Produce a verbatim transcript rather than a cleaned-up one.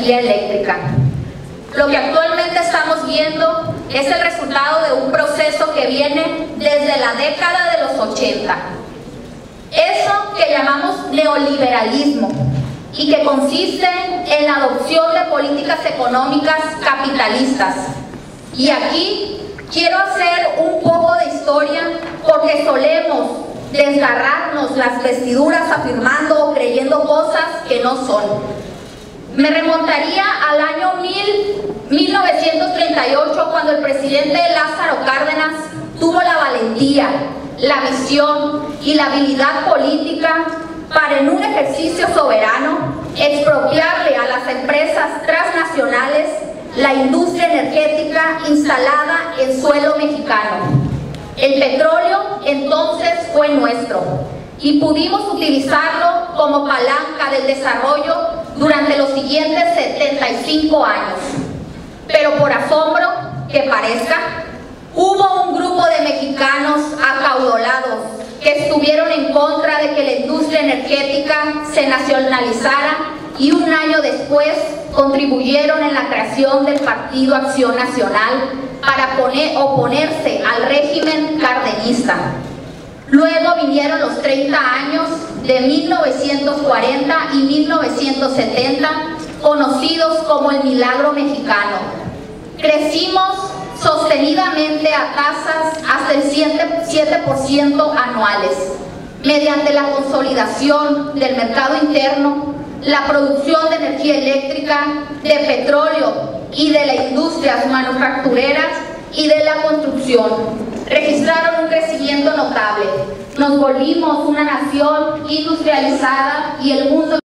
energía eléctrica. Lo que actualmente estamos viendo es el resultado de un proceso que viene desde la década de los ochenta. Eso que llamamos neoliberalismo y que consiste en la adopción de políticas económicas capitalistas. Y aquí quiero hacer un poco de historia porque solemos desgarrarnos las vestiduras afirmando o creyendo cosas que no son. Me remontaría al año mil novecientos treinta y ocho, cuando el presidente Lázaro Cárdenas tuvo la valentía, la visión y la habilidad política para, en un ejercicio soberano, expropiarle a las empresas transnacionales la industria energética instalada en suelo mexicano. El petróleo entonces fue nuestro y pudimos utilizarlo como palanca del desarrollo durante los siguientes setenta y cinco años. Pero por asombro que parezca, hubo un grupo de mexicanos acaudalados que estuvieron en contra de que la industria energética se nacionalizara y un año después contribuyeron en la creación del Partido Acción Nacional para poner, oponerse al régimen cardenista. Luego vinieron los treinta años de mil novecientos cuarenta y mil novecientos setenta, conocidos como el Milagro Mexicano. Crecimos sostenidamente a tasas hasta el siete por ciento anuales, mediante la consolidación del mercado interno, la producción de energía eléctrica, de petróleo y de las industrias manufactureras y de la construcción. Registraron un crecimiento notable. Nos volvimos una nación industrializada y el mundo